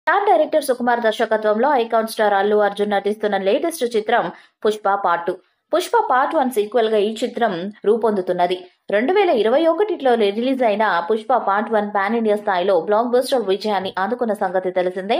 Star director Sukumar దర్శకత్వంలో icon star Allu Arjun నటిస్తున్న latest చిత్రం Pushpa part 2. Pushpa part 1 sequel గా ఈ చిత్రం రూపొందుతున్నది. 2021లో రిలీజ్ అయిన పుష్ప పార్ట్ 1 పాన్ ఇండియా స్థాయిలో బ్లాక్ బస్టర్ విజయాన్ని అందుకున్న సంగతి తెలిసిందే.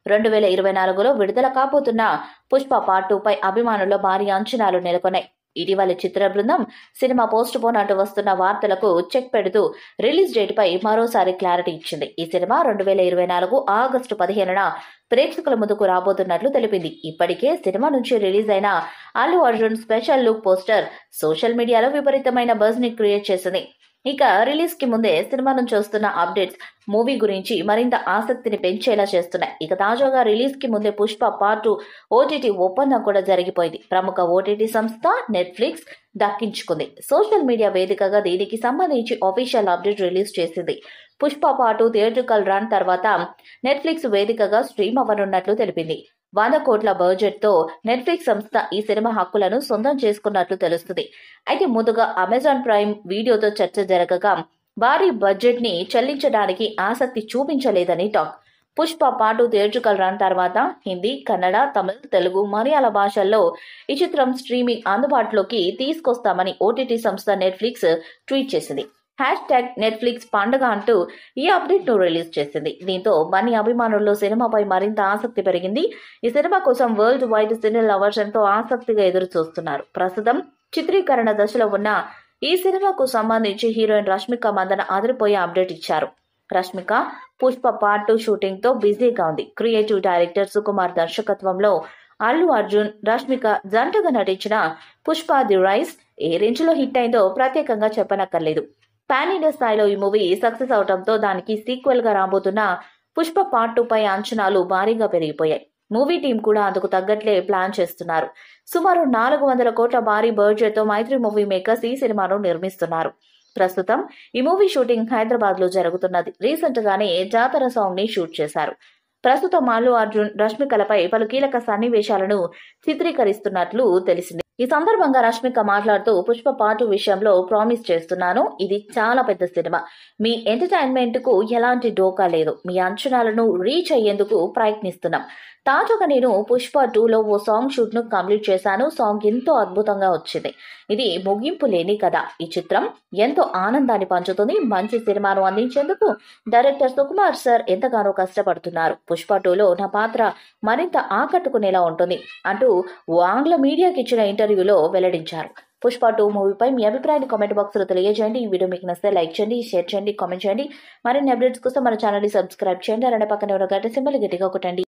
2024లో విడుదల కాబోతున్న పుష్ప పార్ట్ 2 పై అభిమానుల్లో భారీ అంచనాలు నెలకొన్నాయి. ఇటీవల చిత్ర బృందం సినిమా పోస్ట్ పోన్ అంటూ వస్తున్న వార్తలకు చెక్ పెడుతూ రిలీజ్ డేట్ పై మరోసారి క్లారిటీ ఇచ్చింది. ఈ సినిమా 2024 ఆగస్టు 15న ప్రేక్షకుల ముందుకు రాబోతున్నట్లు తెలిపింది. ఇప్పటికే సినిమా నుంచి రిలీజ్ అయిన Allu Arjun special look poster social మీడియాలో విపరీతమైన బజ్ ని క్రియేట్ చేసింది. ఇక రిలీజ్ కి ముందే సినిమా నుంచి వస్తున్న అప్డేట్స్ మూవీ గురించి మరింత ఆసక్తిని పెంచేలా చేస్తున్నాయి. ఇక తాజాగా రిలీజ్ కి ముందే పుష్ప పార్ట్ 2 ఓటీటీ ఒప్పందం కూడా జరిగిపోయింది. ప్రముఖ ఓటీటీ సంస్థ నెట్ఫ్లిక్స్ దక్కించుకుంది. సోషల్ మీడియా వేదికగా దీనికి సంబంధించి ఆఫీషియల్ అప్డేట్ రిలీజ్ చేసింది. పుష్ప పార్ట్ 2 థియేట్రికల్ రన్ తర్వాత నెట్ఫ్లిక్స్ వేదికగా స్ట్రీమ్ అవ్వనున్నట్లు తెలిపింది. 100 కోట్ల బడ్జెట్ తో నెట్ఫ్లిక్స్ సంస్థ ఈ సినిమా హక్కులను సొంతం చేసుకున్నట్లు తెలుస్తుంది. అయితే ముందుగా అమెజాన్ ప్రైమ్ వీడియోతో చర్చ జరగగా భారీ బడ్జెట్ ని చెల్లించడానికి ఆసక్తి చూపించలేదని టాక్. పుష్ప పార్ట్ 2 థియేట్రికల్ రన్ తర్వాత హిందీ, కన్నడ, తమిళ్, తెలుగు, మలయాళ భాషల్లో ఈ చిత్రం స్ట్రీమింగ్ అందుబాటులోకి తీసుకొస్తామని ఓటీటీ సంస్థ నెట్ఫ్లిక్స్ ట్వీట్ చేసింది. #నెట్ఫ్లిక్స్ పండుగ అంటూ ఈ అప్డేట్ ను రిలీజ్ చేసింది. దీంతో బన్నీ అభిమానుల్లో సినిమాపై మరింత ఆసక్తి పెరిగింది. ఈ సినిమా కోసం వరల్డ్ వైడ్ సునీల్ లవర్స్ ఎంతో ఆసక్తిగా ఎదురు చూస్తున్నారు. ప్రస్తుతం చిత్రీకరణ దశలో ఉన్న ఈ సినిమాకు సంబంధించి హీరోయిన్ రష్మిక మందన అదిరిపోయే అప్డేట్ ఇచ్చారు. రష్మిక పుష్ప పార్ట్ 2 షూటింగ్ తో బిజీగా ఉంది. క్రియేటివ్ డైరెక్టర్ సుకుమార్ దర్శకత్వంలో అల్లు అర్జున్, రష్మిక జంటగా నటించిన పుష్ప ది రైస్ ఏ రేంజ్ లో హిట్ అయిందో ప్రత్యేకంగా చెప్పనక్కర్లేదు. పాన్ ఇండియా స్థాయిలో ఈ మూవీ సక్సెస్ అవడంతో దానికి సీక్వెల్ గా రాబోతున్న పుష్ప పార్ట్ 2 పై అంచనాలు భారీగా పెరిగిపోయాయి. మూవీ టీం కూడా అందుకు తగ్గట్లే ప్లాన్ చేస్తున్నారు. సుమారు 400 కోట్ల భారీ బడ్జెట్ తో మైత్రి మూవీ మేకర్స్ ఈ సినిమాను నిర్మిస్తున్నారు. ప్రస్తుతం ఈ మూవీ షూటింగ్ హైదరాబాద్ లో జరుగుతున్నది. రీసెంట్ గానే జాతర సాంగ్ ని షూట్ చేశారు. ప్రస్తుతం అల్లు అర్జున్, రష్మికలపై పలు కీలక సన్నివేశాలను చిత్రీకరిస్తున్నట్లు తెలిసింది. ఈ సందర్భంగా రష్మిక మాట్లాడుతూ పుష్ప పార్ట్ 2 విషయంలో ప్రామిస్ చేస్తున్నాను. ఇది చాలా పెద్ద సినిమా. మీ ఎంటర్టైన్మెంట్ కు ఎలాంటి డోకా లేదు. మీ అంచనాలను రీచ్ అయ్యేందుకు ప్రయత్నిస్తున్నాం. తాజాగా నేను పుష్ప 2లో ఓ సాంగ్ షూట్ ను కంప్లీట్ చేశాను. సాంగ్ ఎంతో అద్భుతంగా వచ్చింది. ఇది ముగింపు లేని కథ. ఈ చిత్రం ఎంతో ఆనందాన్ని పంచుతుంది. మంచి సినిమాను అందించేందుకు డైరెక్టర్ సుకుమార్ సార్ ఎంతగానో కష్టపడుతున్నారు. పుష్ప 2లో నా పాత్ర మరింత ఆకట్టుకునేలా ఉంటుంది అంటూ ఓ ఆంగ్ల మీడియాకి ఇచ్చిన ఇంటర్వ్యూలో వెల్లడించారు. పుష్ప 2 మూవీపై మీ అభిప్రాయాన్ని కామెంట్ బాక్స్ లో తెలియజేయండి. ఈ వీడియో మీకు నచ్చితే లైక్ చేయండి, షేర్ చేయండి, కామెంట్ చేయండి. మరిన్ని అప్డేట్స్ కోసం మన ఛానల్ ని సబ్స్క్రైబ్ చేయండి. అలానే పక్కనే ఉన్న గంట సింబల్ గట్టిగా కొట్టండి.